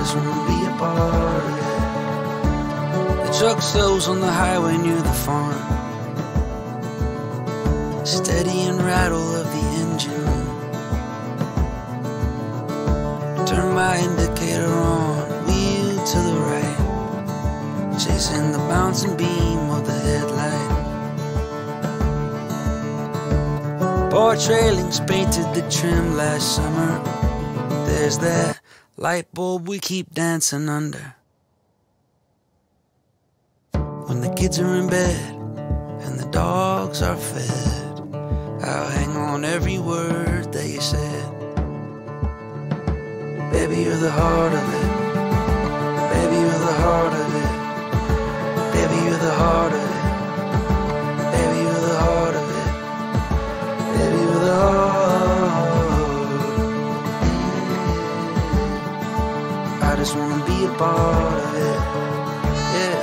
just wanna be a part of it. The truck slows on the highway near the farm. Steady and rattle of the engine. Turn my indicator on, wheel to the right, chasing the bouncing beam of the headlight. Porch railings painted the trim last summer. There's that light bulb we keep dancing under. When the kids are in bed and the dogs are fed, I'll hang on every word that you said. Baby, you're the heart of it. Baby, you're the heart of it. Baby, you're the heart of it. Baby, you're the heart of it. Baby, you're the heart. I just wanna be a part of it. Yeah.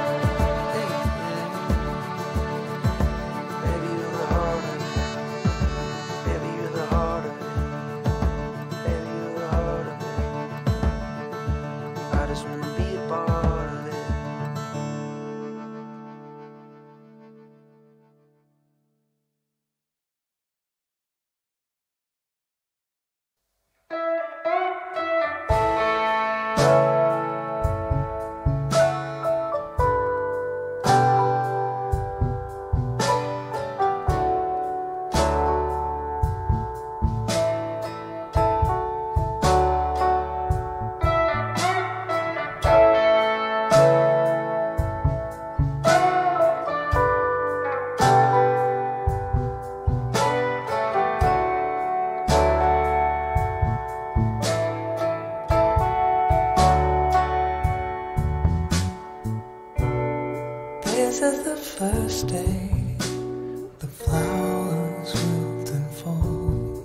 This is the first day the flowers wilt and fall.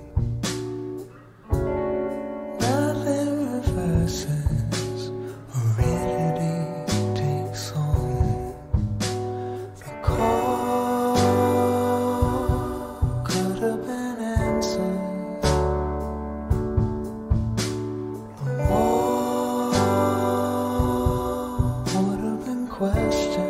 Nothing reverses, aridity takes on. The call could have been answered. The wall would have been questioned.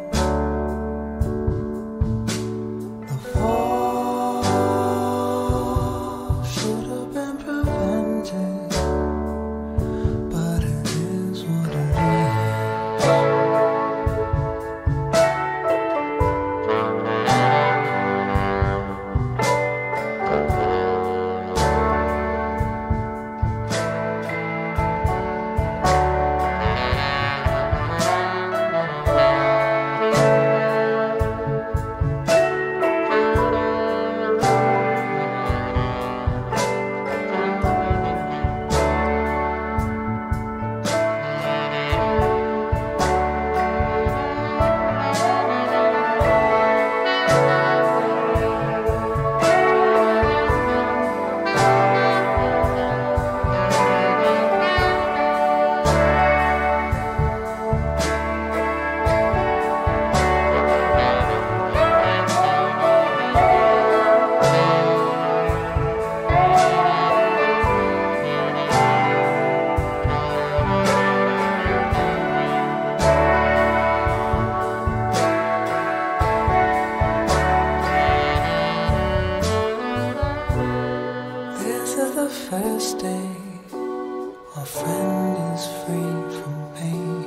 First day, our friend is free from pain,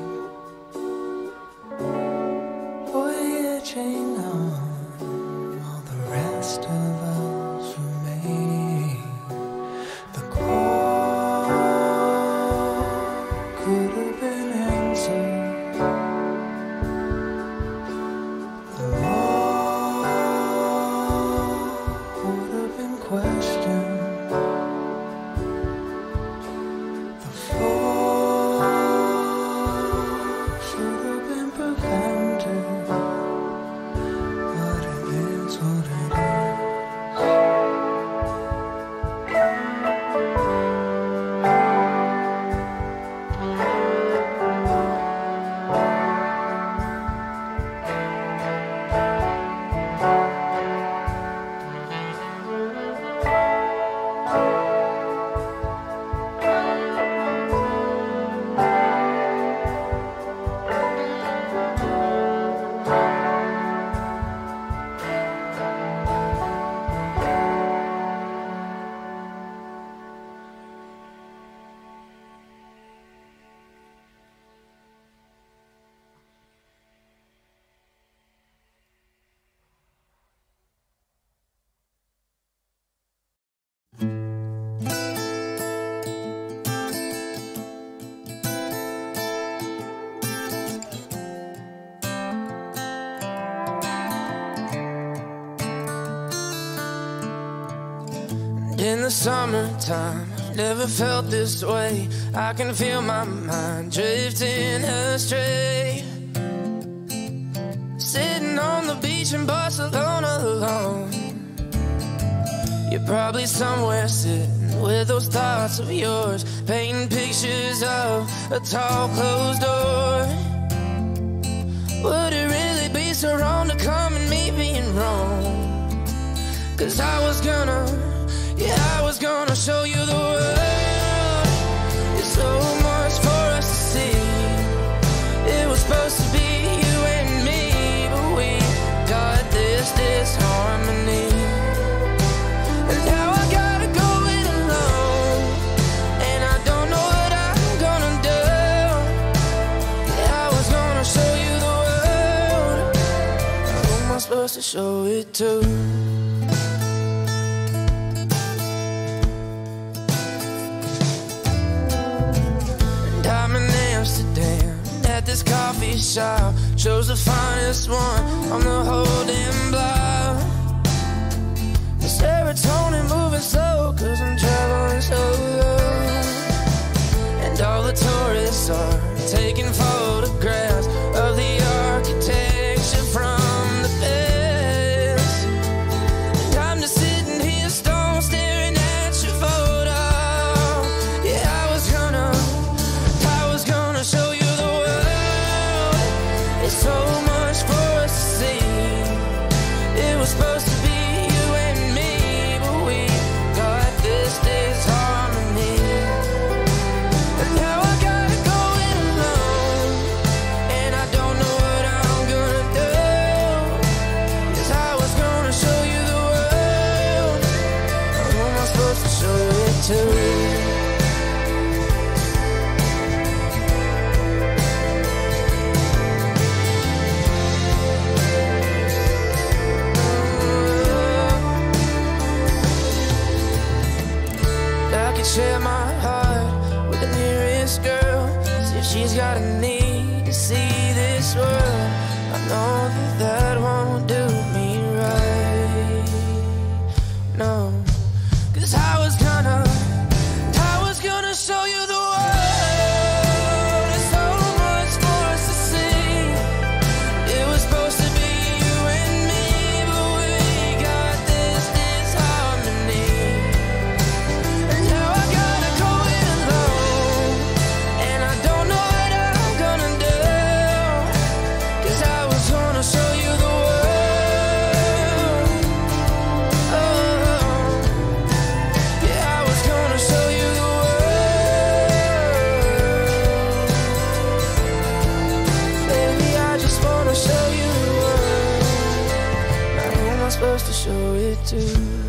voyaging on while the rest of us remain. The call could have been answered. The law would have been questioned. The fall in the summertime, never felt this way. I can feel my mind drifting astray. Sitting on the beach in Barcelona alone. You're probably somewhere sitting with those thoughts of yours, painting pictures of a tall closed door. Would it really be so wrong to come and meet me in Rome? 'Cause I was gonna show you the world. It's so much for us to see. It was supposed to be you and me, but we got this disharmony. And now I gotta go it alone, and I don't know what I'm gonna do. Yeah, I was gonna show you the world. Who am I supposed to show it to? At this coffee shop, chose the finest one on the holding block. The serotonin moving slow, 'cause I'm traveling solo. And all the tourists are taking photographs of the architecture from the past. And I'm just sitting here stone staring at your photo. Yeah, I was gonna show you the world. It's so much for us to see. It was supposed to be you and me, but we got this disharmony. And now I gotta go it alone, and I don't know what I'm gonna do. 'Cause I was gonna show you the world. Who am I supposed to show it to? Share my heart with the nearest girl. See if she's got a need to see this world. I know that won't do me right. No, 'cause I was gonna show you the world. There's so much for us to see. It was supposed to be you and me, but we got this disharmony. And now I gotta go it alone, and I don't know what I'm gonna do. 'Cause I was gonna show you the world. Oh, yeah, I was gonna show you the world. Baby, I just wanna show you the world. Now who am I supposed to show it to?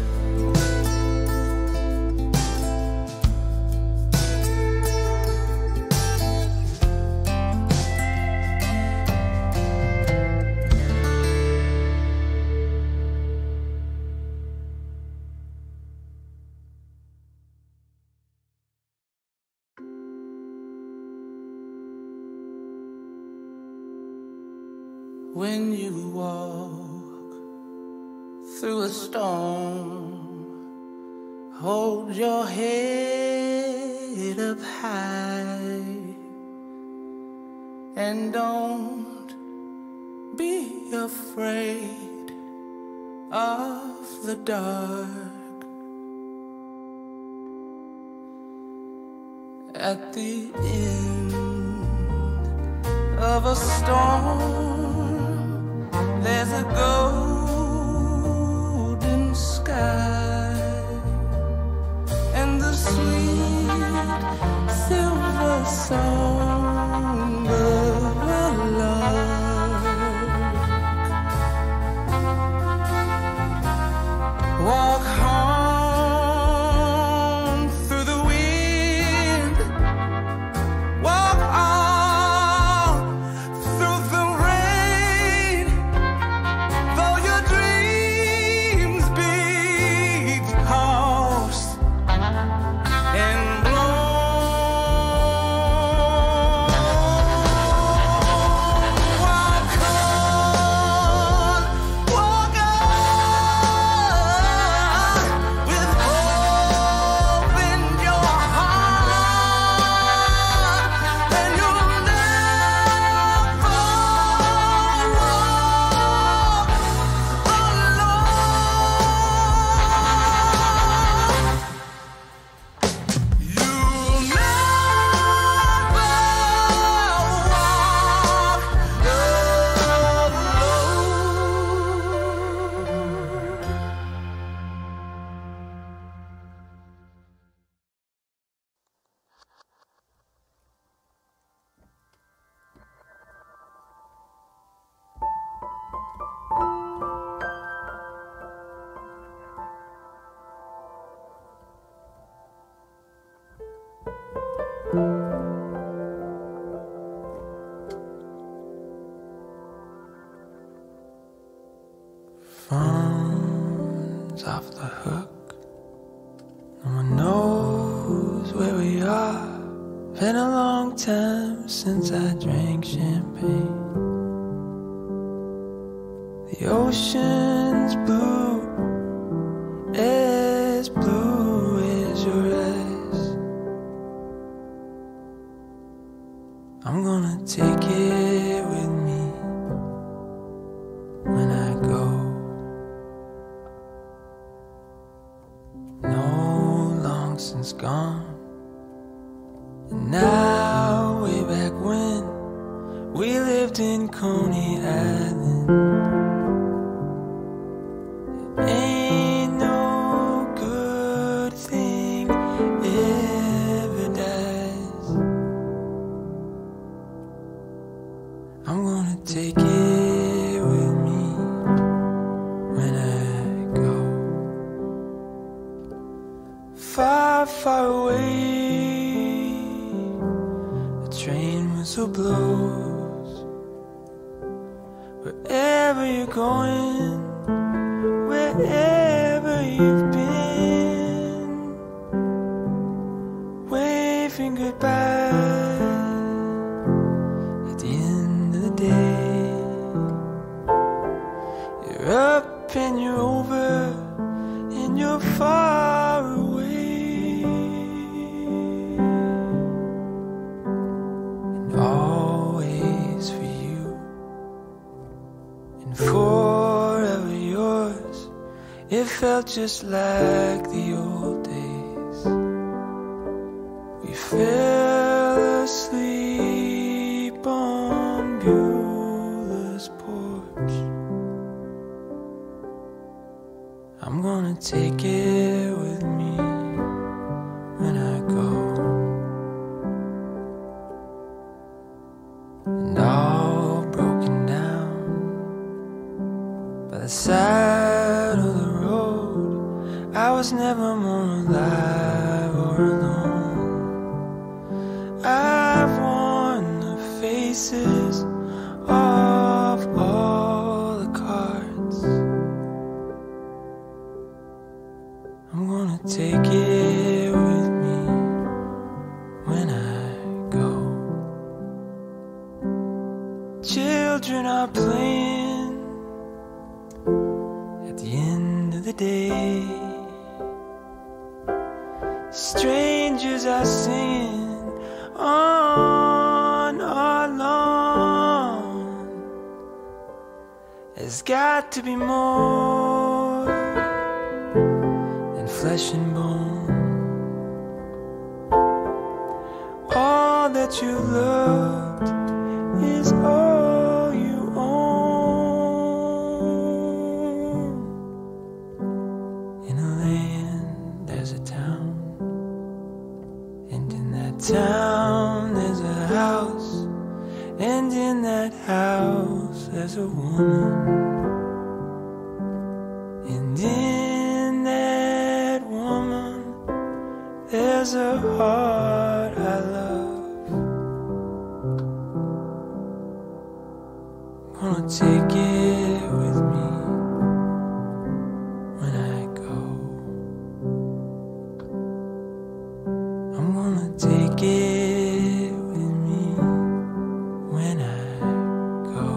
When you walk through a storm, hold your head up high, and don't be afraid of the dark. At the end of a storm, there's a golden sky, and the sweet silver song of a lark. Walk home through the wind, walk on through the rain, though your dreams be tossed and blown. Phone's off the hook. No one knows where we are. Been a long time since I drank champagne. The ocean's blue as your eyes. I'm gonna take it with me when I go. No, long since gone. And now, way back when we lived in Coney Island, ain't no good thing ever dies. I'm gonna take it with me when I go. Far, far away, a train whistle blows. Wherever you're going, wherever you've been, waving goodbye at the end of the day. You're up and you're over and you're far away, and always for you and forever yours. It felt just like the old days. We fell asleep on Beulah's porch. I'm gonna take it with me when I go. And all broken down by the side of the road, I was never more alive or alone. I've worn the faces of all the cards. I'm gonna take it with me when I go. Children are playing at the end of the day. Strangers are singing on our lawn. There's got to be more than flesh and bone. All that you loved is all you own. In a land there's a town, and in that town there's a house, and in that house there's a woman, and in that woman there's a heart I love. Gonna take it with me when I go. I'm gonna take it with me when I go.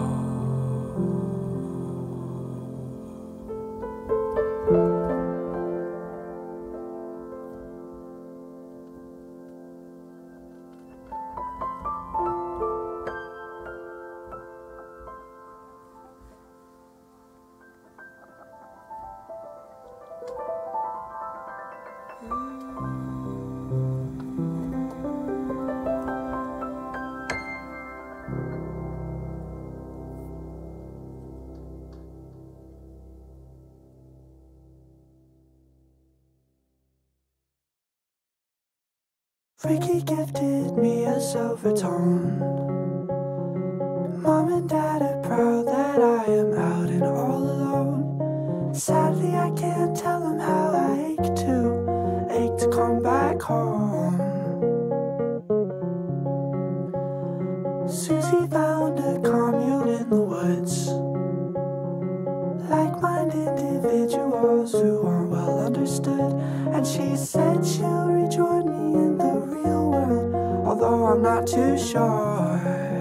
Ricky gifted me a silver tone. Mom and Dad are proud that I am out and all alone. Sadly, I can't tell them how I ache to come back home. understood. And she said she'll rejoin me in the real world, although I'm not too sure.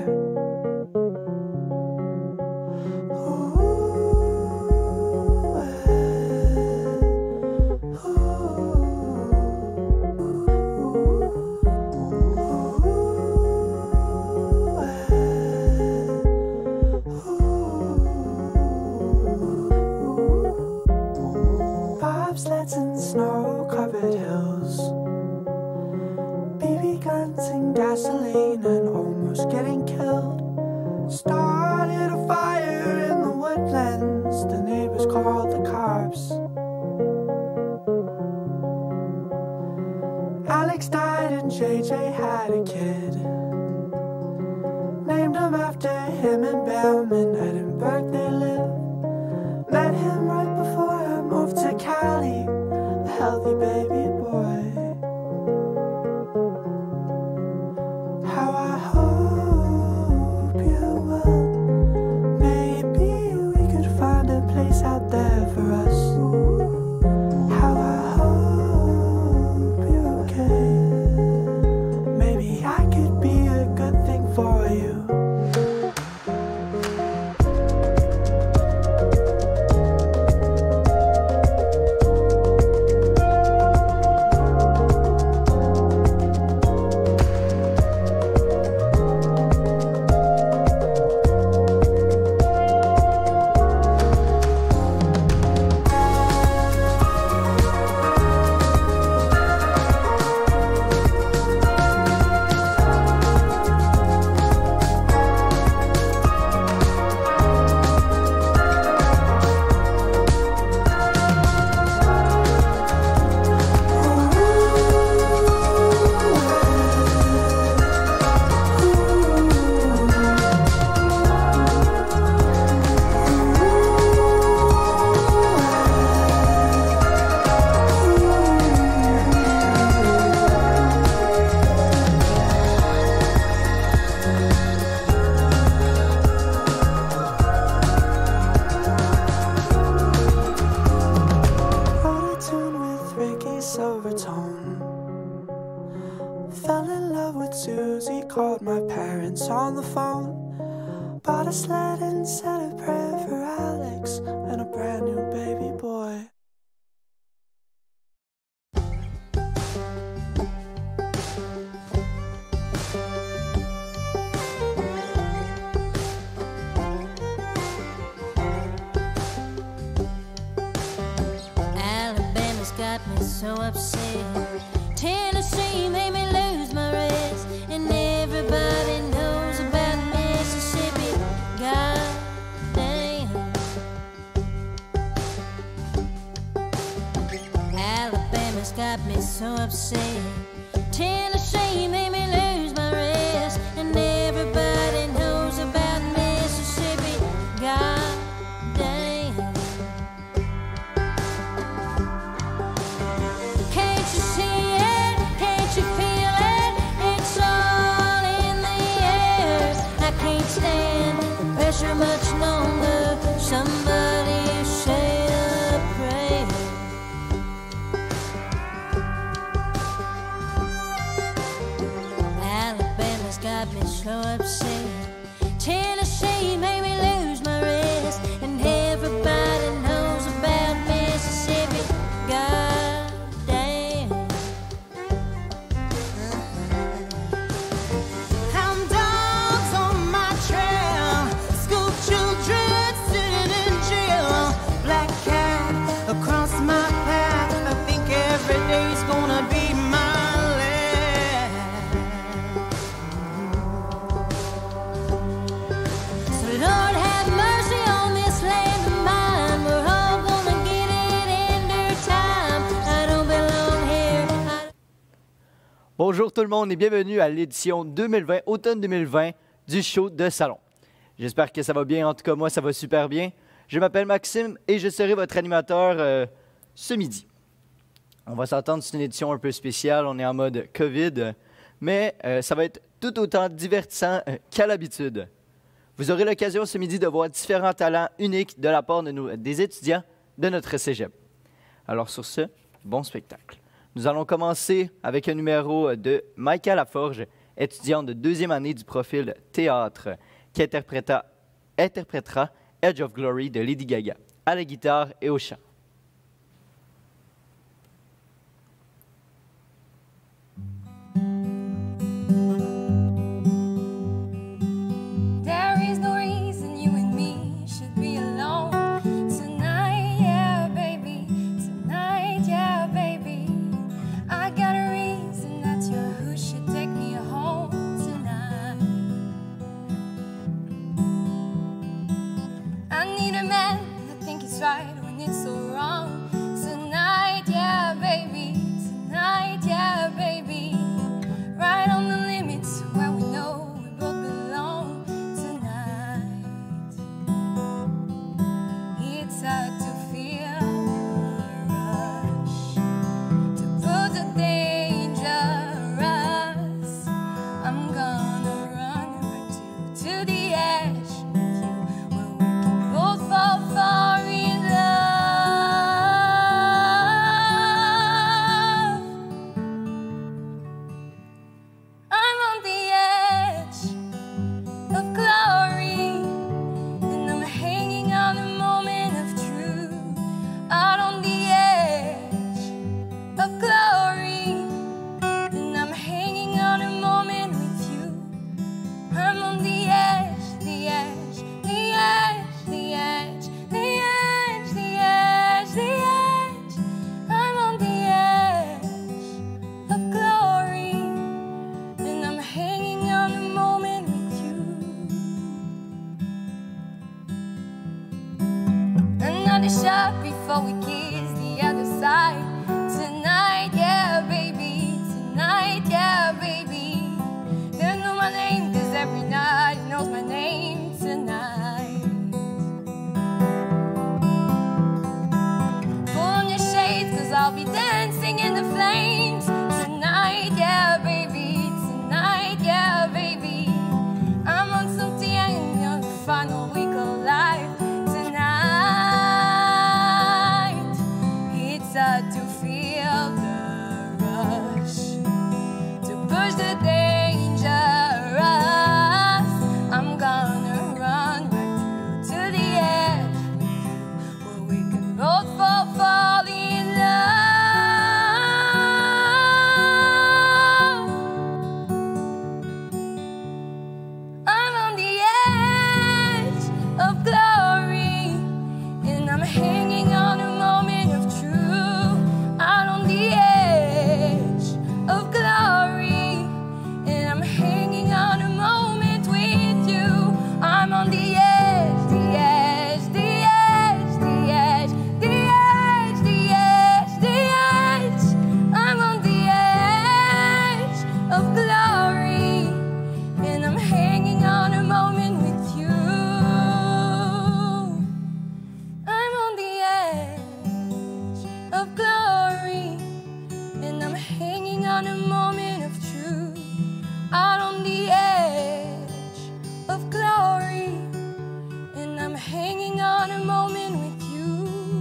Bobsleds and snow-covered hills, BB guns and gasoline and almost getting killed. Started a fire in the woodlands, the neighbors called the cops. Alex died and JJ had a kid, named him after him in Belm in Edinburgh they live. Met him right before I moved to Cali, a healthy baby boy. How I hope you will. Maybe we could find a place out there for us. How I hope you're okay. Maybe I could be a good thing for you. Fell in love with Susie, called my parents on the phone. Bought a sled and said a prayer for Alex and a brand new baby boy. Alabama's got me so upset. Tennessee made me lose my rest, and everybody knows about Mississippi. God damn. Alabama's got me so upset. Tennessee made me lose my rest, and everybody knows about Mississippi. God damn. Can't you see it? Can't you feel it? It's all in the air. I can't stand the pressure much longer. Somebody say a prayer. Alabama's got me so upset. Tennessee made me lose my rest, and everybody knows about Mississippi. God damn. Hound dogs on my trail, school children sitting in jail, black cat across my path. I think every day's gonna be my last. So Lord have mercy on this land of mine. We're all gonna get it in their time. I don't belong here. Bonjour tout le monde et bienvenue à l'édition 2020, automne 2020 du show de salon. J'espère que ça va bien, en tout cas moi ça va super bien. Je m'appelle Maxime et je serai votre animateur ce midi. On va s'entendre, c'est une édition un peu spéciale, on est en mode COVID, mais ça va être tout autant divertissant qu'à l'habitude. Vous aurez l'occasion ce midi de voir différents talents uniques de la part de des étudiants de notre cégep. Alors sur ce, bon spectacle. Nous allons commencer avec un numéro de Maïka Laforge, étudiante de 2e année du profil théâtre, qui interprétera Edge of Glory de Lady Gaga, à la guitare et au chant. There is no reason you and me should be alone tonight, yeah, baby. Tonight, yeah, baby. I got a reason that you're who should take me home tonight. I need a man that think it's right when it's so wrong. Tonight, yeah, baby. Tonight, yeah, baby. Right on the limits where we know we both belong tonight. It's hard to feel the rush, to put the dangerous. I'm gonna run right to the edge with you, where we can both fall far in love. I'm on the edge of glory, and I'm hanging on a moment of truth. Out on the edge of glory, and I'm hanging on a moment with you. I'm on the edge, the edge, the edge, the edge, the edge, the edge, the edge. I'm on the edge of glory, and I'm hanging on a moment with you. Another shot before we kiss the other side. Tonight, yeah, baby. Tonight, yeah, baby. They know my name, 'cause every night he knows my name tonight. Pull on your shades, 'cause I'll be dancing in the flames. Tonight, yeah, baby. Tonight, yeah, baby. I'm on something and on the final week of life. Tonight, it's hard to feel the rush, to push the dangerous. I'm gonna run right through to the edge with you, where we can both fall in love. I'm on the edge of glory, and I'm hanging on a moment of truth. Out on the edge of glory, and I'm hanging on a moment with you. I'm on the edge, the edge, the edge, the edge, the edge, the edge, the edge. I'm on the edge of glory, and I'm hanging on a moment with you. I'm on the edge of glory, and I'm hanging on a moment of truth. Out on the edge of glory, and I'm hanging on a moment with you.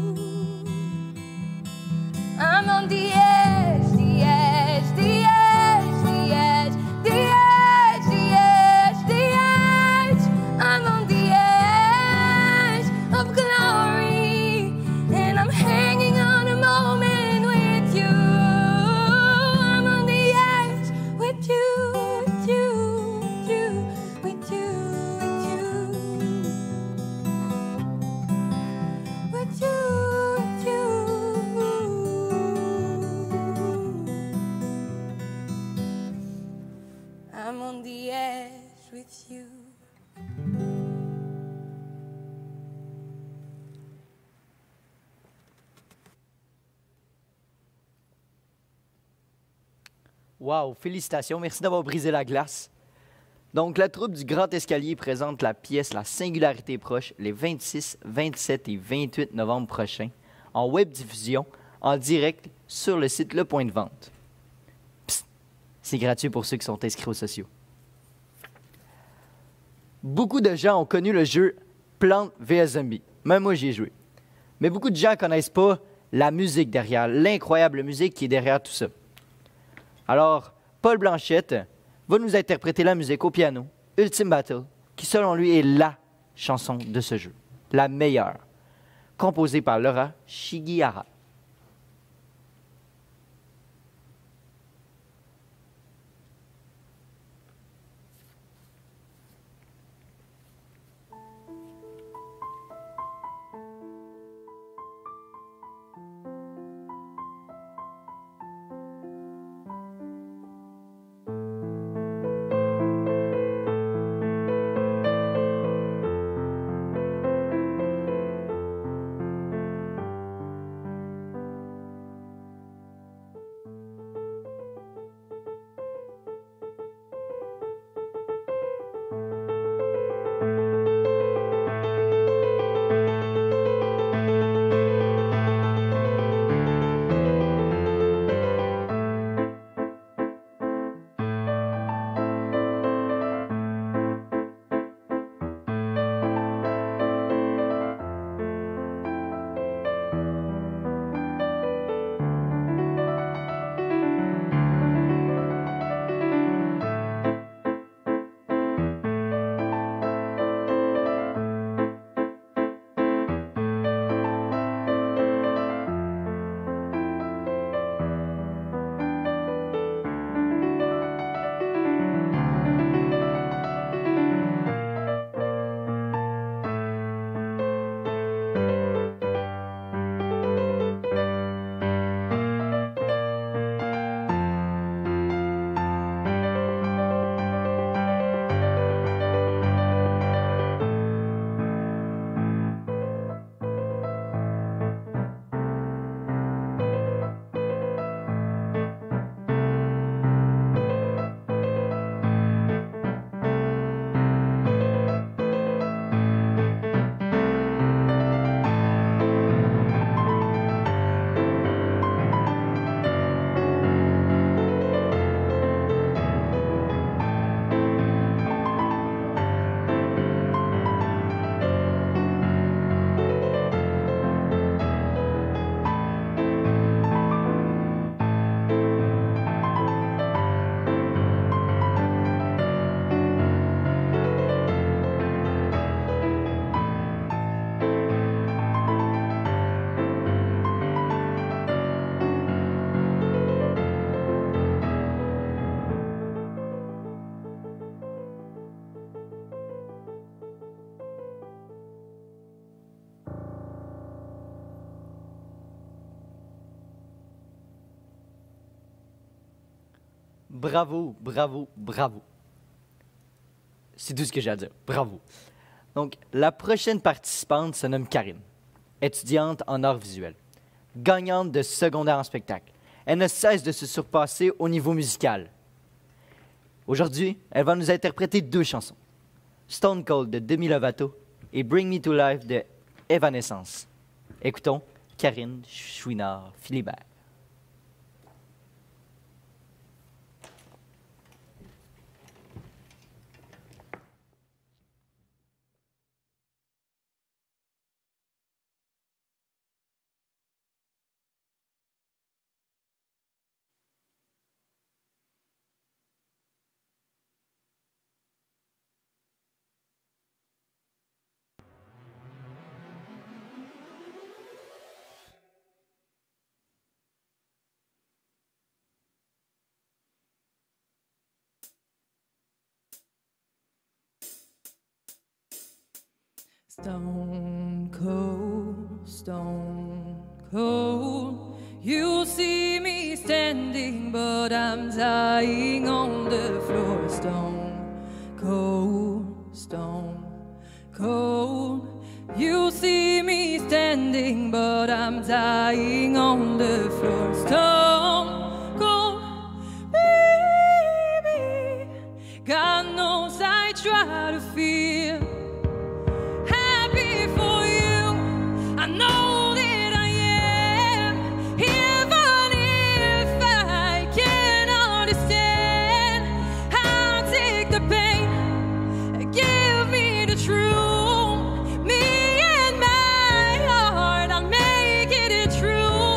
I'm on the edge, the edge, the edge, the edge, the edge, the edge, the edge. I'm on the edge of glory, and I'm hanging on a moment with you. I'm on the edge with you, with you, with you, with you, with you, with you, with you. I'm on the edge with you. Wow, félicitations, merci d'avoir brisé la glace. Donc, la troupe du Grand Escalier présente la pièce La Singularité Proche les 26, 27 et 28 novembre prochains en web diffusion, en direct sur le site Le Point de Vente. Psst, c'est gratuit pour ceux qui sont inscrits aux sociaux. Beaucoup de gens ont connu le jeu Plants vs Zombies. Même moi, j'y ai joué. Mais beaucoup de gens ne connaissent pas la musique derrière, l'incroyable musique qui est derrière tout ça. Alors, Paul Blanchette va nous interpréter la musique au piano, Ultimate Battle, qui selon lui est la chanson de ce jeu, la meilleure, composée par Laura Shigihara. Bravo, bravo, bravo. C'est tout ce que j'ai à dire. Bravo. Donc, la prochaine participante se nomme Karine, étudiante en arts visuels, gagnante de secondaire en spectacle. Elle ne cesse de se surpasser au niveau musical. Aujourd'hui, elle va nous interpréter 2 chansons. Stone Cold de Demi Lovato et Bring Me to Life de Evanescence. Écoutons Karine Chouinard-Philibert. Stone cold, you see me standing, but I'm dying on the floor. Stone cold, you see me standing, but I'm dying on the floor. Stone cold, baby, God knows I try to feel I know that I am, even if I can't understand. I'll take the pain, give me the truth. Me and my heart, I'll make it true.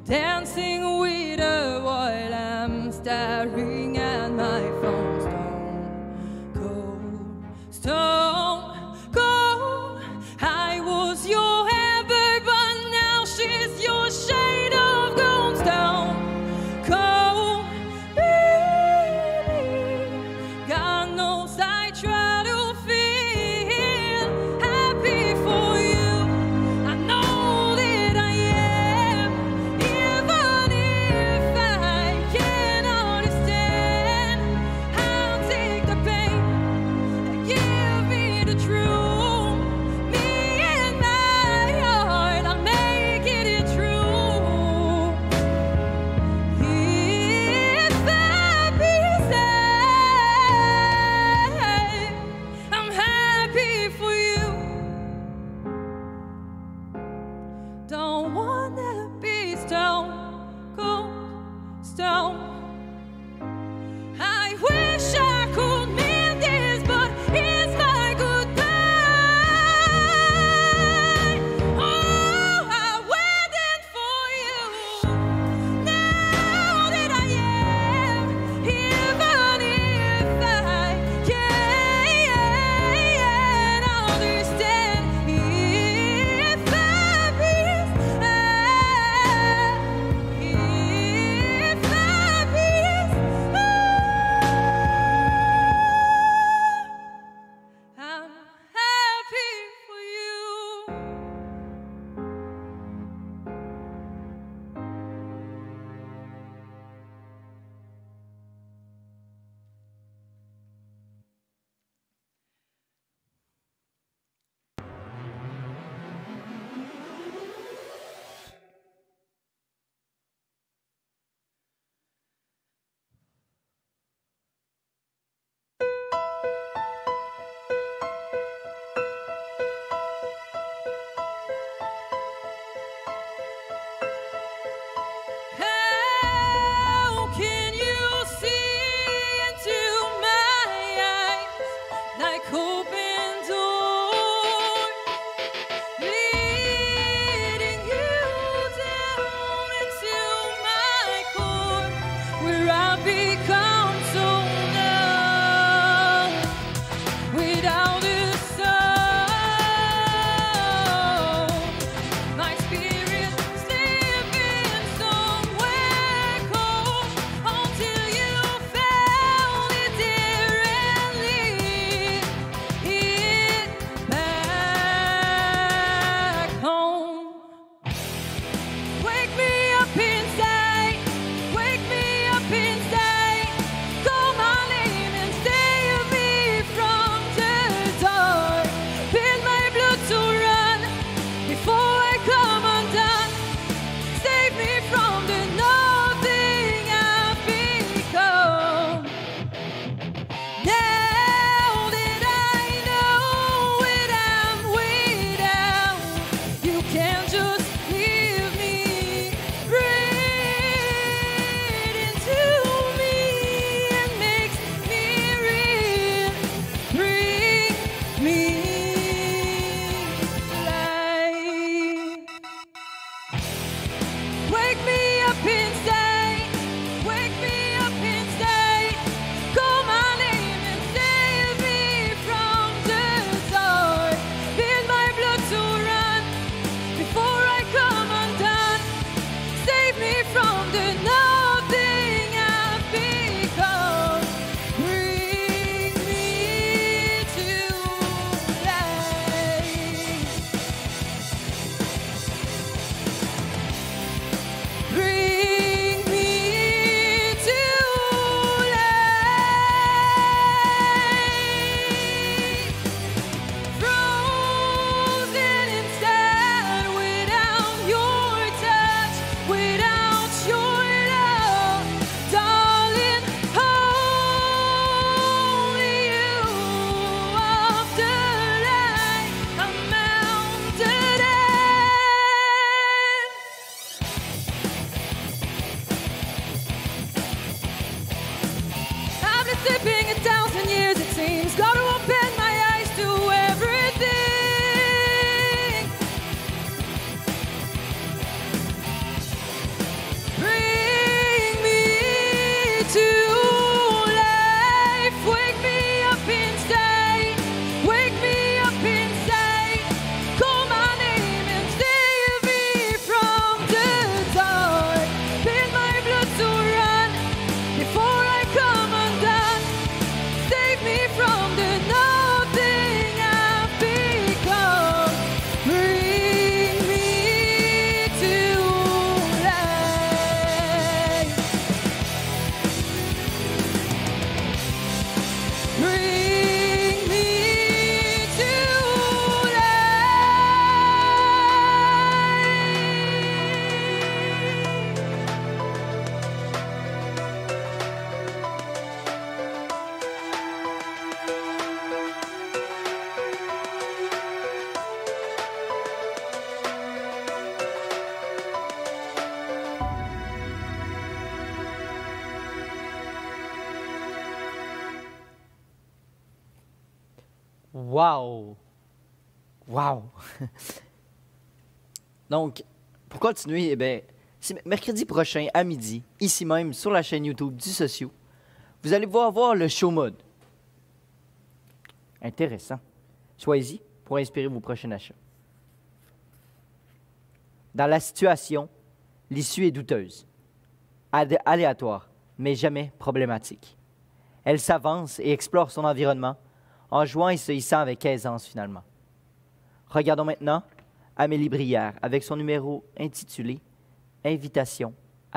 dancing with her while I'm staring at my phone. Stone cold. I was your ever, but now she's your shade of gold. Stone cold, baby. God knows I try to feel happy for you. I know that I am, even Wow! Wow! Donc, pour continuer, eh bien, c'est mercredi prochain à midi, ici même, sur la chaîne YouTube du Socio, vous allez pouvoir voir le show mode. Intéressant. Soyez-y pour inspirer vos prochains achats. Dans la situation, l'issue est douteuse, aléatoire, mais jamais problématique. Elle s'avance et explore son environnement en jouant et se hissant avec aisance finalement. Regardons maintenant Amélie Brière avec son numéro intitulé « Invitation hasardeuse ».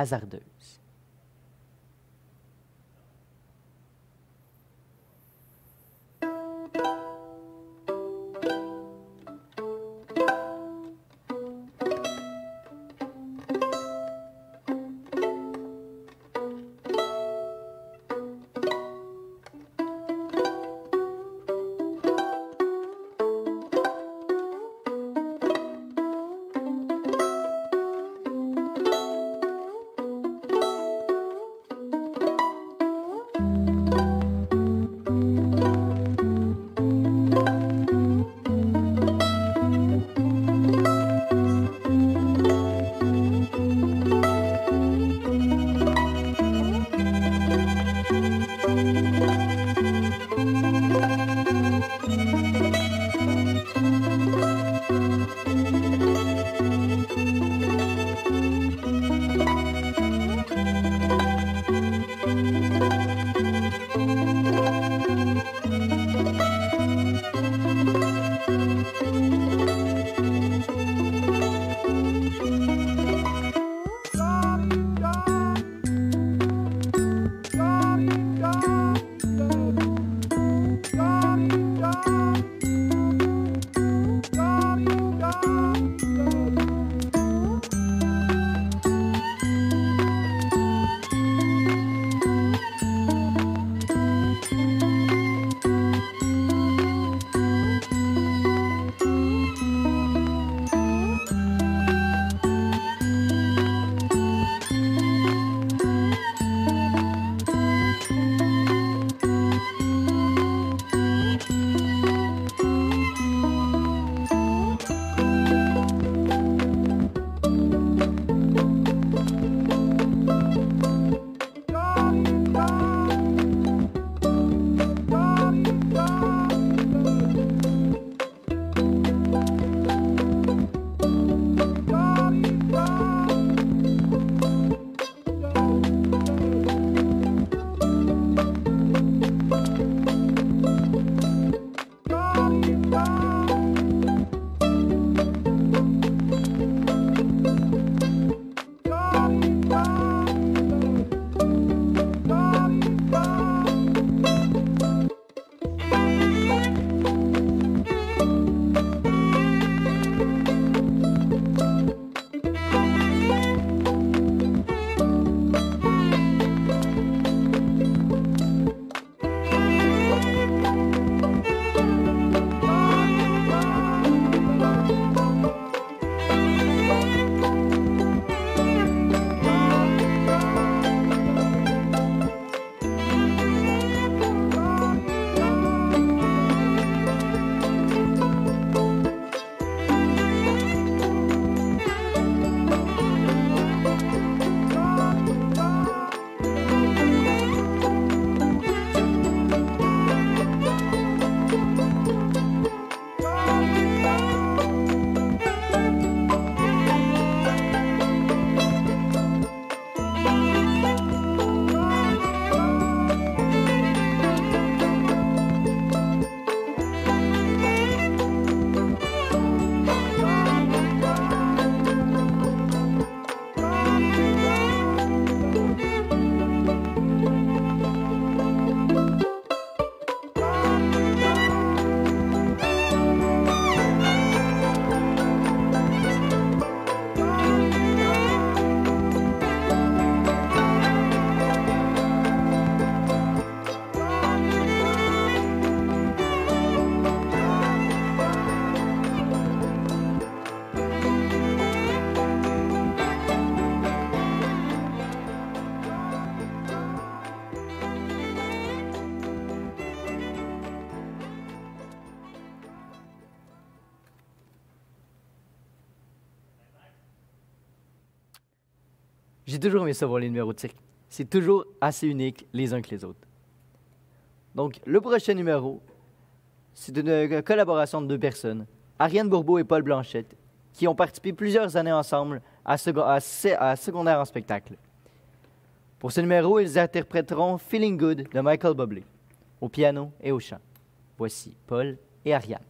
J'ai toujours aimé ça voir les numéros de cirque. C'est toujours assez unique les uns que les autres. Donc, le prochain numéro, c'est une collaboration de 2 personnes, Ariane Bourbeau et Paul Blanchette, qui ont participé plusieurs années ensemble à Secondaire en spectacle. Pour ce numéro, ils interpréteront Feeling Good de Michael Bublé, au piano et au chant. Voici Paul et Ariane.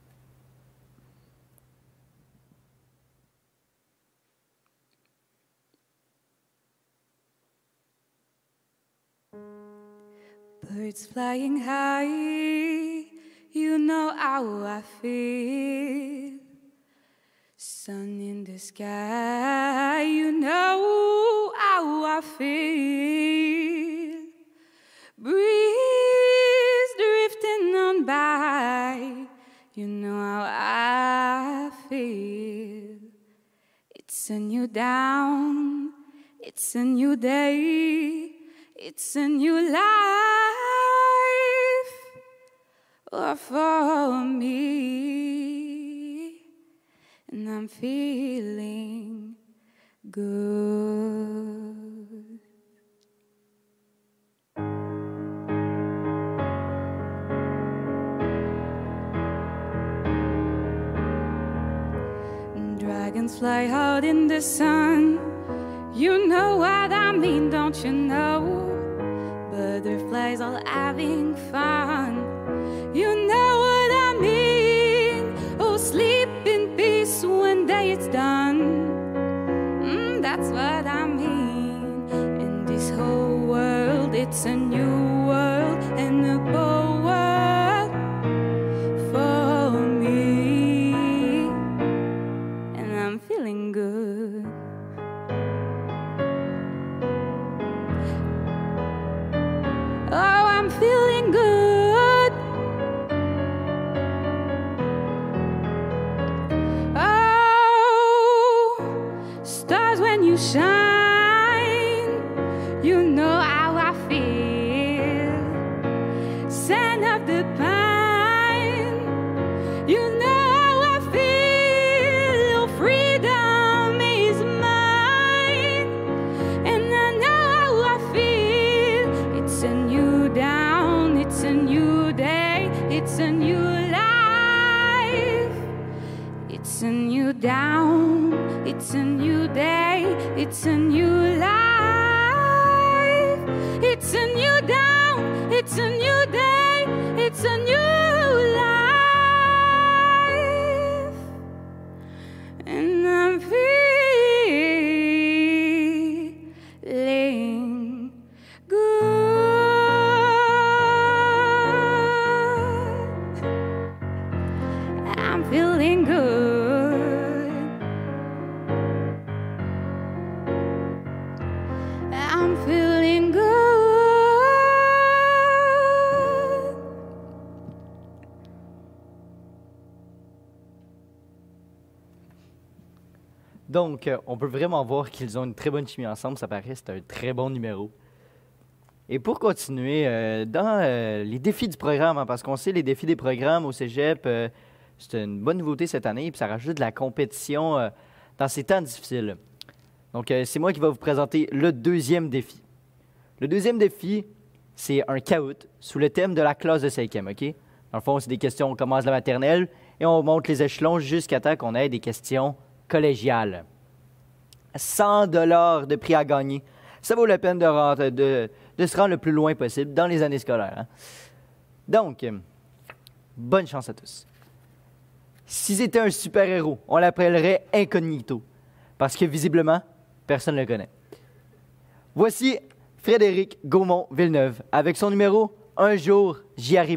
Birds flying high, you know how I feel. Sun in the sky, you know how I feel. Breeze drifting on by, you know how I feel. It's a new dawn, it's a new day. It's a new life for me, and I'm feeling good. Dragons fly out in the sun. You know what I mean, don't you know? Butterflies all having fun. You know what I mean? Oh, sleep in peace when day is done. That's what I mean. In this whole world, it's a new world and a bold world for me. And I'm feeling good. Oh, I'm feeling good. Oh, stars when you shine, you know how I feel. Scent of the pine, you know how I feel. Oh, freedom is mine, and I know how I feel. It's a new dawn, it's a new day, it's a new life. It's a new dawn, it's a new day, it's a new life. It's a new dawn, it's a new day, it's a new life. And I'm feeling good. I'm feeling good. I'm feeling good. Donc, on peut vraiment voir qu'ils ont une très bonne chimie ensemble. Ça paraît, c'est un très bon numéro. Et pour continuer, dans les défis du programme, hein, parce qu'on sait les défis des programmes au cégep, c'est une bonne nouveauté cette année, puis ça rajoute de la compétition dans ces temps difficiles. Donc, c'est moi qui vais vous présenter le deuxième défi. Le deuxième défi, c'est un caout sous le thème de la classe de 5e, OK? Dans le fond, c'est des questions, on commence la maternelle et on monte les échelons jusqu'à temps qu'on ait des questions collégiales. 100 $ de prix à gagner. Ça vaut la peine de se rendre le plus loin possible dans les années scolaires. Hein? Donc, bonne chance à tous. Si c'était un super-héros, on l'appellerait Incognito, parce que visiblement, personne ne le connaît. Voici Frédéric Gaumont-Villeneuve avec son numéro « Un jour, j'y arriverai ».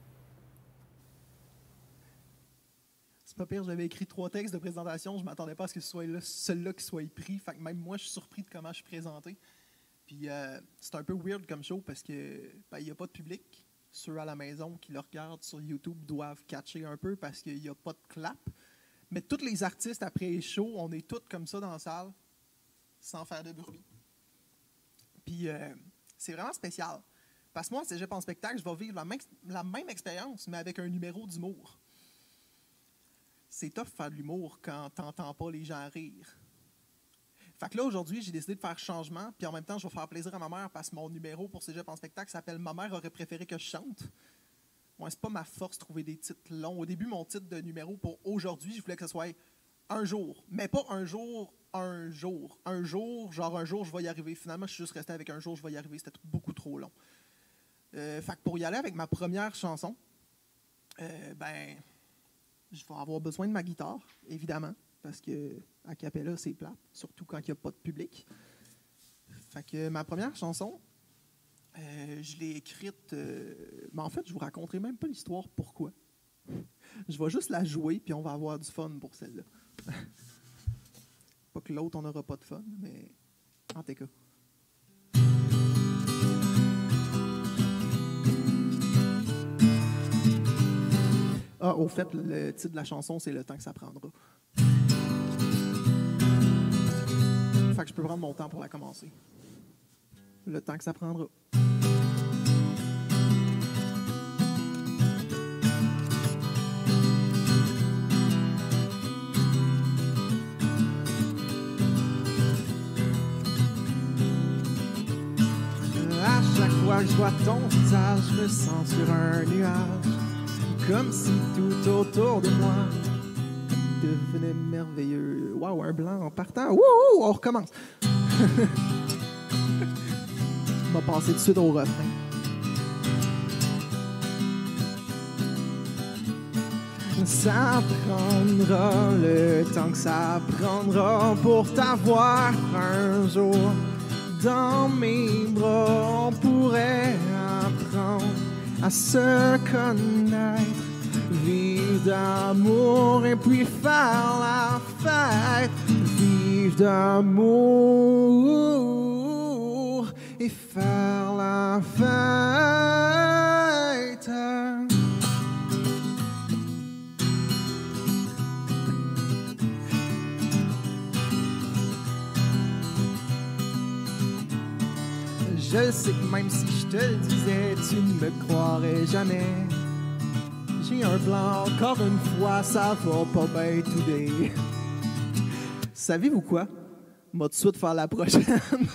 C'est pas pire, j'avais écrit 3 textes de présentation, je m'attendais pas à ce que ce soit celui-là qui soit pris, fait que même moi, je suis surpris de comment je suis présenté. Puis c'est un peu weird comme show parce que il n'y a pas de public. Ceux à la maison qui le regardent sur YouTube doivent catcher un peu parce qu'il n'y a pas de clap. Mais tous les artistes après les shows, on est tous comme ça dans la salle, sans faire de bruit. Puis c'est vraiment spécial. Parce que moi, au Cégep en spectacle, je vais vivre la même expérience, mais avec un numéro d'humour. C'est tough de faire de l'humour quand t'entends pas les gens rire. Fait que là, aujourd'hui, j'ai décidé de faire changement, puis en même temps, je vais faire plaisir à ma mère parce que mon numéro pour Cégep en spectacle s'appelle « Ma mère aurait préféré que je chante ». Ouais, c'est pas ma force de trouver des titres longs. Au début, mon titre de numéro pour aujourd'hui, je voulais que ce soit « Un jour », mais pas un jour, un jour. Un jour, genre un jour, je vais y arriver. Finalement, je suis juste resté avec un jour, je vais y arriver. C'était beaucoup trop long. Fait que pour y aller avec ma première chanson, ben, je vais avoir besoin de ma guitare, évidemment, parce que a cappella, c'est plate, surtout quand il n'y a pas de public. Fait que ma première chanson, je l'ai écrite... mais en fait, je vous raconterai même pas l'histoire pourquoi. Je vais juste la jouer, puis on va avoir du fun pour celle-là. Pas que l'autre, on n'aura pas de fun, mais en tout cas. Ah, au fait, le titre de la chanson, c'est « Le temps que ça prendra ». Fait que je peux prendre mon temps pour la commencer. Le temps que ça prendra. À chaque fois que je vois ton visage, je me sens sur un nuage. Comme si tout autour de moi devenait merveilleux. Waouh, un blanc en partant. Wouhou, on recommence. On va passer tout de suite au refrain. Ça prendra le temps que ça prendra pour t'avoir un jour. Dans mes bras, on pourrait apprendre à se connaître, vivre d'amour et puis faire la fête. Vivre d'amour et faire la fête. Je sais que même si je te le disais, tu ne me croirais jamais. J'ai un blanc, encore une fois, ça va pas bien today. Savez-vous quoi? M'a tout de suite faire la prochaine.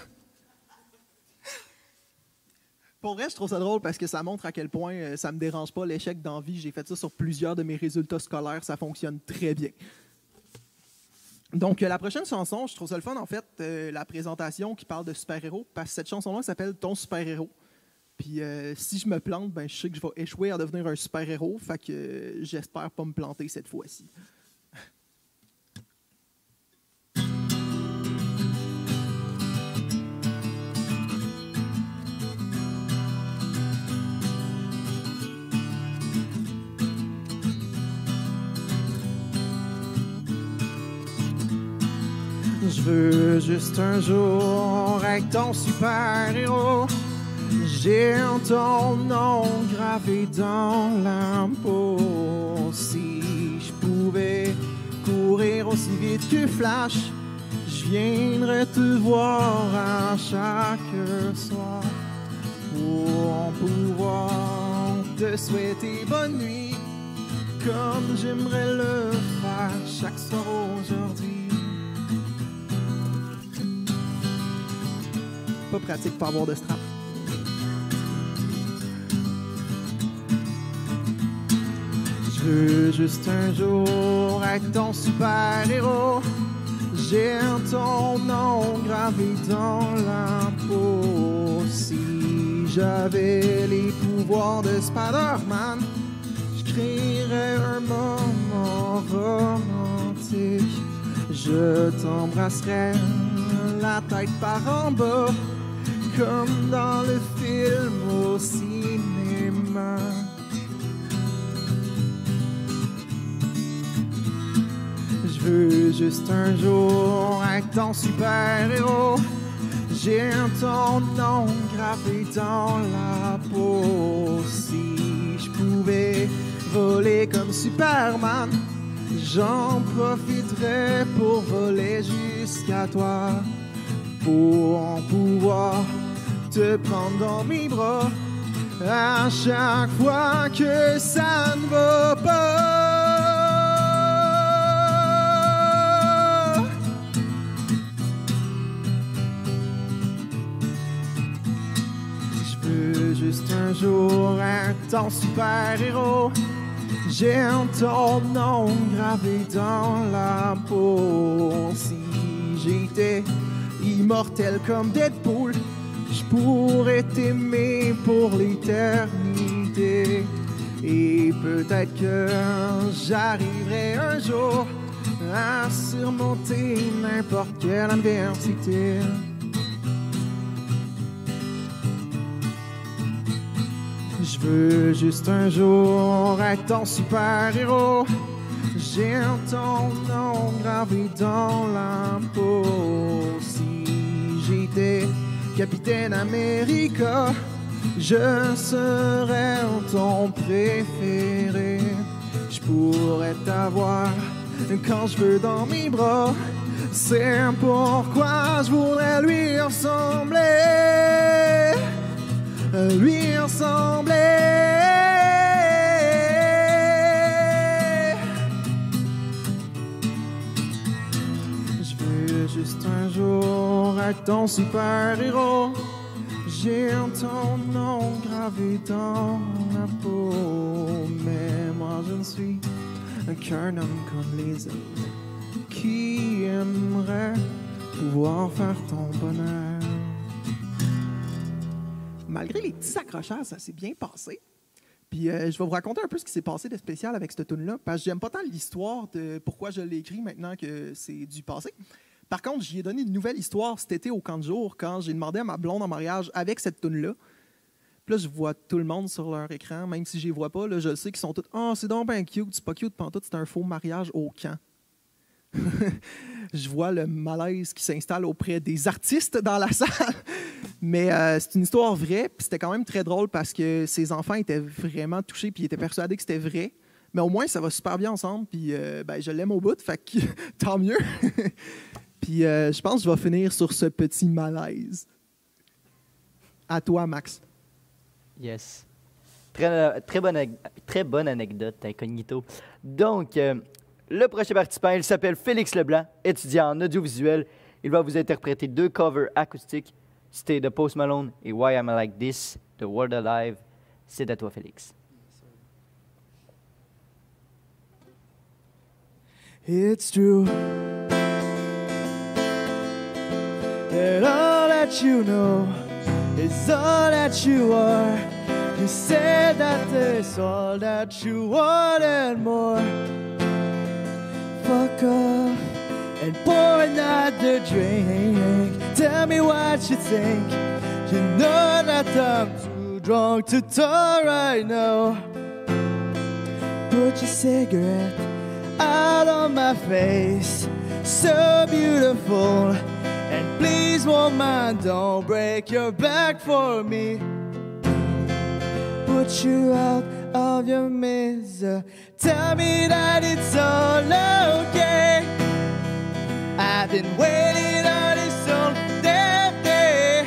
Pour vrai, je trouve ça drôle parce que ça montre à quel point ça me dérange pas l'échec dans la vie. J'ai fait ça sur plusieurs de mes résultats scolaires, ça fonctionne très bien. Donc, la prochaine chanson, je trouve ça le fun, en fait, la présentation qui parle de super-héros, parce que cette chanson-là s'appelle « Ton super-héros ». Puis, si je me plante, ben, je sais que je vais échouer à devenir un super-héros, fait que j'espère pas me planter cette fois-ci. Je veux juste un jour être ton super-héros. J'ai ton nom gravé dans la peau. Si je pouvais courir aussi vite que Flash, je viendrais te voir à chaque soir pour pouvoir te souhaiter bonne nuit, comme j'aimerais le faire chaque soir aujourd'hui. Pas pratique pour avoir de strap. Je veux juste un jour être ton super-héros. J'ai ton nom gravé dans la peau. Si j'avais les pouvoirs de Spider-Man, je créerais un moment romantique. Je t'embrasserais la tête par en bas, comme dans le film au cinéma. Je veux juste un jour être ton super-héros. J'ai ton nom gravé dans la peau. Si je pouvais voler comme Superman, j'en profiterais pour voler jusqu'à toi, pour pouvoir te prendre dans mes bras à chaque fois que ça ne va pas. ton super-héros. J'ai ton nom gravé dans la peau. Si j'étais immortel comme Deadpool, je pourrais t'aimer pour l'éternité. Et peut-être que j'arriverai un jour à surmonter n'importe quelle adversité. Je veux juste un jour être ton super-héros. J'ai ton nom gravé dans la peau. Si j'étais Capitaine America, je serais ton préféré. Je pourrais t'avoir quand je veux dans mes bras. C'est pourquoi je voudrais lui ressembler. Lui ressembler. Je veux juste un jour être ton super-héros. J'ai ton nom gravé dans la peau. Mais moi je ne suis qu'un homme comme les autres qui aimerait pouvoir faire ton bonheur. Malgré les petits accrochages, ça s'est bien passé. Puis je vais vous raconter un peu ce qui s'est passé de spécial avec cette tune-là, parce que j'aime pas tant l'histoire de pourquoi je l'ai écrit maintenant que c'est du passé. Par contre, j'y ai donné une nouvelle histoire cet été au camp de jour quand j'ai demandé à ma blonde en mariage avec cette tune-là. Puis là, je vois tout le monde sur leur écran, même si je les vois pas, là, je sais qu'ils sont tous « Ah, c'est donc bien cute, c'est pas cute pantoute, c'est un faux mariage au camp. » Je vois le malaise qui s'installe auprès des artistes dans la salle. Mais c'est une histoire vraie, puis c'était quand même très drôle parce que ces enfants étaient vraiment touchés puis ils étaient persuadés que c'était vrai. Mais au moins, ça va super bien ensemble, puis je l'aime au bout, fait que tant mieux. Puis je pense que je vais finir sur ce petit malaise. À toi, Max. Yes. Très bonne anecdote, incognito. Donc, le prochain participant, il s'appelle Félix Leblanc, étudiant en audiovisuel. Il va vous interpréter 2 covers acoustiques. C'était de Post Malone et Why Am I Like This, de World Alive. C'est à toi, Félix. It's true that all that you know is all that you are. You said that there's all that you want and more. Fuck off and pour another drink. Tell me what you think. You know that I'm too drunk to talk right now. Put your cigarette out on my face, so beautiful. And please, woman, don't break your back for me. Put you out of your misery. Tell me that it's all okay. I've been waiting on this all damn day.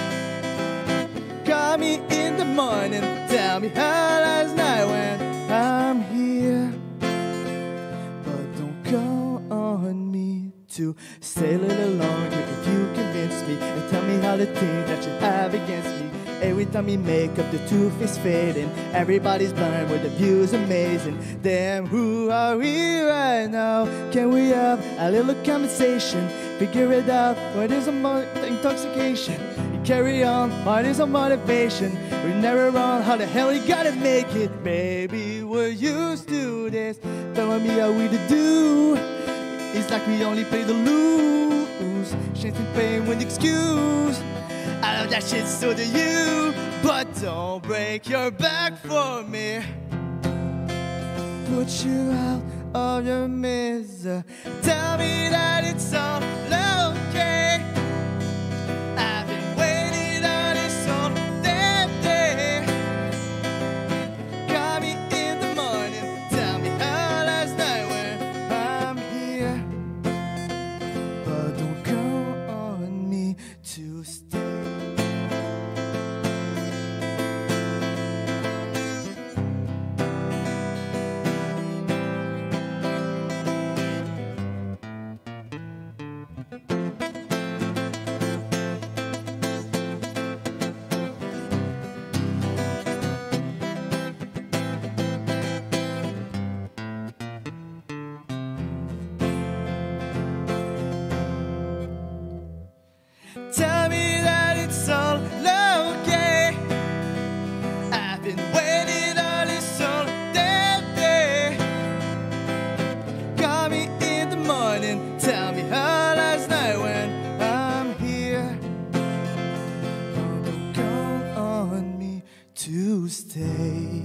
Call me in the morning, tell me how last night went. I'm here, but don't count on me to stay a little longer if you convince me and tell me how the things that you have against me. Every time you make up, the tooth is fading. Everybody's blind where the view's amazing. Damn, who are we right now? Can we have a little conversation? Figure it out, what is intoxication? You carry on, what is a motivation? We're never wrong, how the hell you gotta make it? Baby, we're used to this. Tell me how we to do. It's like we only play to lose. Chance and pain with excuse. I love that shit, so do you. But don't break your back for me. Put you out of your misery. Tell me that it's all okay. I've been waiting on this all damn day. Call me in the morning. Tell me how last night went. I'm here, but don't count on me to stay. morning. Tell me how last night when I'm here. Oh, don't count on me to stay.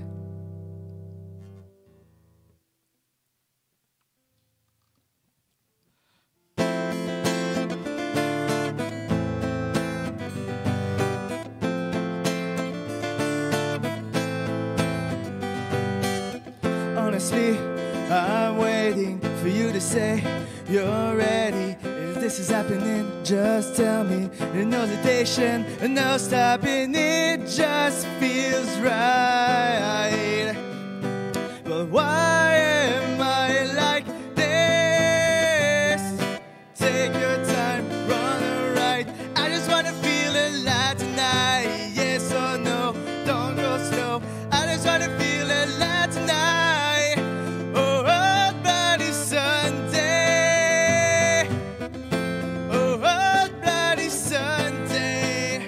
Honestly, I'm waiting for you to say you're ready. If this is happening, just tell me. No hesitation, no stopping, it just feels right. But why am I like this? Take your time, run right. I just wanna feel alive tonight. Yes or no, don't go slow. I just wanna feel alive tonight. Oh, bloody Sunday. Oh, bloody Sunday.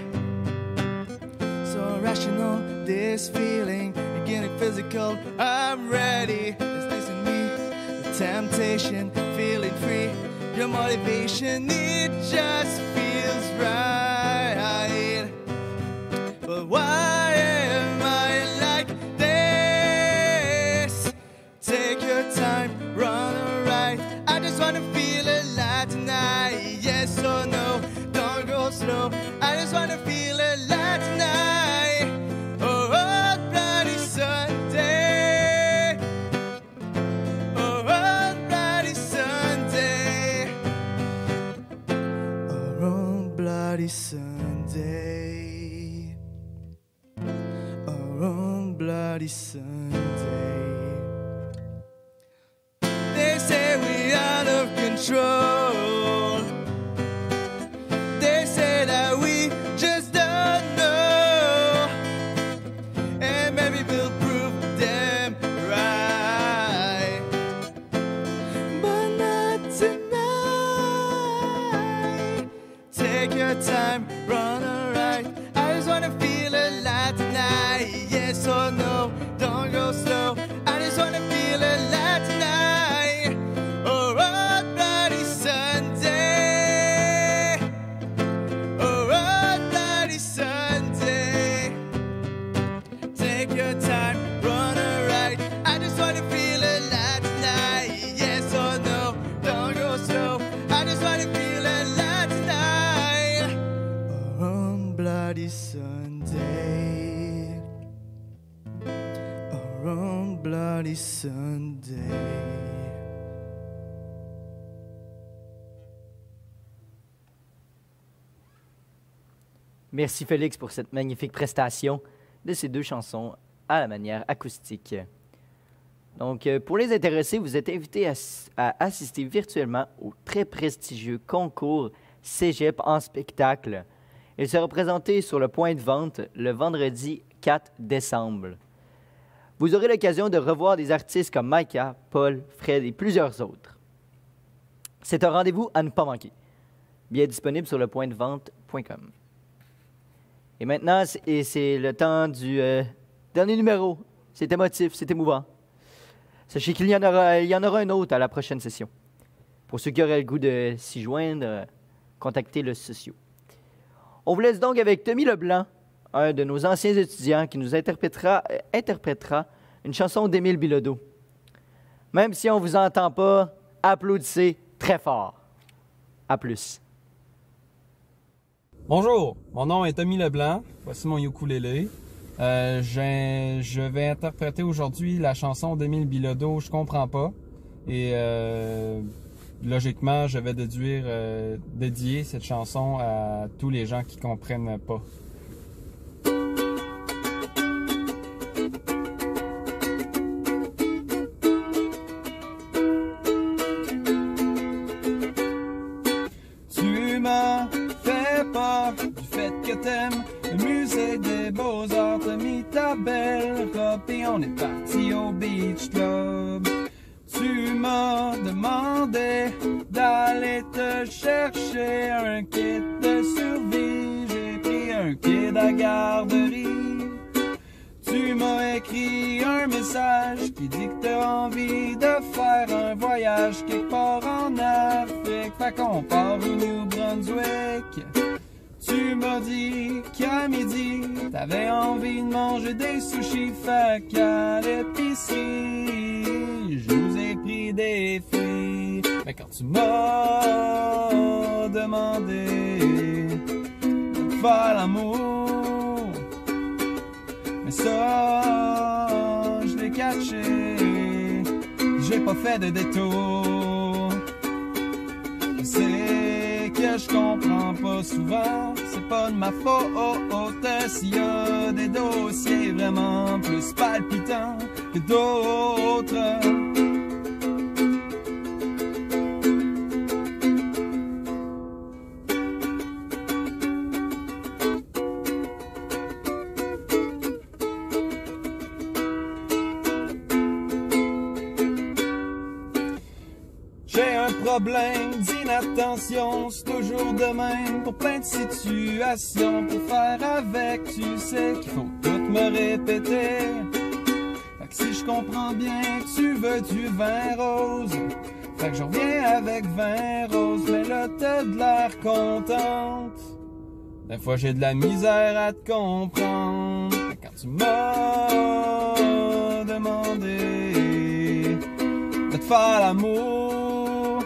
So rational, this feeling, getting physical. I'm ready. It's this and me, the temptation, feeling free. Your motivation, it just feels right. But why am I like this? Take your time, run right. I just wanna feel alive tonight. Yes or no, don't go slow. I just wanna feel alive tonight. Oh, bloody Sunday. Oh, bloody Sunday. Oh, bloody Sunday. Oh, bloody Sunday. They say we're out of control. They say that we just don't know. And maybe we'll prove them right. But not tonight. Take your time, run right. I just wanna feel alive tonight. Yes or no, don't go slow. I just wanna feel alive tonight. Oh, bloody Sunday. Oh, bloody Sunday. Take your time, run right. I just wanna feel alive tonight. Yes or no, don't go slow. I just wanna feel alive tonight. Oh, bloody Sunday. Oh, bloody Sunday. Merci Félix pour cette magnifique prestation de ces deux chansons à la manière acoustique. Donc, pour les intéressés, vous êtes invités à assister virtuellement au très prestigieux concours Cégep en spectacle. Il sera présenté sur le point de vente le vendredi 4 décembre. Vous aurez l'occasion de revoir des artistes comme Micah, Paul, Fred et plusieurs autres. C'est un rendez-vous à ne pas manquer. Billet disponible sur lepointdevente.com. Et maintenant, c'est le temps du dernier numéro. C'est émotif, c'est émouvant. Sachez qu'il y en aura un autre à la prochaine session. Pour ceux qui auraient le goût de s'y joindre, contactez le socio. On vous laisse donc avec Tommy Leblanc, un de nos anciens étudiants qui nous interprétera une chanson d'Émile Bilodeau. Même si on ne vous entend pas, applaudissez très fort. À plus. Bonjour, mon nom est Tommy Leblanc, voici mon ukulélé. Je vais interpréter aujourd'hui la chanson d'Émile Bilodeau, Je comprends pas. Et logiquement, je vais dédier cette chanson à tous les gens qui comprennent pas. Tu m'as fait peur du fait que t'aimes le musée des beaux-arts, t'as mis ta belle robe et on est parti au Beach Club. Tu m'as demandé d'aller te chercher un kit de survie, j'ai pris un kit à garderie. Tu m'as écrit un message qui dit que t'as envie de faire un voyage quelque part en Afrique. Fait qu'on part au New Brunswick. Tu m'as dit qu'à midi, t'avais envie de manger des sushis. Fait qu'à l'épicerie, je vous ai pris des fruits. Mais quand tu m'as demandé de faire l'amour, mais ça, je l'ai caché. J'ai pas fait de détour. Je sais que je comprends pas souvent, c'est pas de ma faute s'il y a des dossiers vraiment plus palpitants que d'autres. J'ai un problème d'inattention, c'est toujours de même pour plein de situations. Pour faire avec, tu sais qu'il faut tout me répéter. Fait que si je comprends bien, tu veux du vin rose. Fait que je reviens avec vin rose, mais là t'as de l'air contente. Des fois j'ai de la misère à te comprendre. Fait que quand tu m'as demandé de te faire l'amour,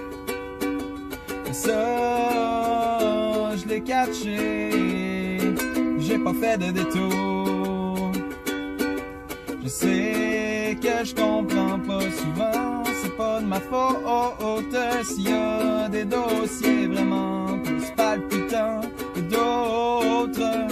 ça, je l'ai catché. J'ai pas fait de détour. Je sais que je comprends pas souvent, c'est pas de ma faute s'il y a des dossiers vraiment plus palpitants que d'autres.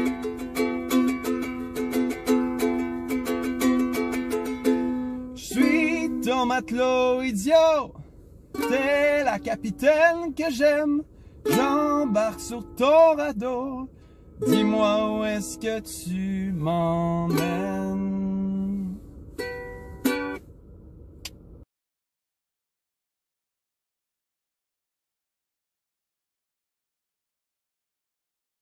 Je suis ton matelot idiot, t'es la capitaine que j'aime. J'embarque sur ton radeau. Dis-moi où est-ce que tu m'emmènes.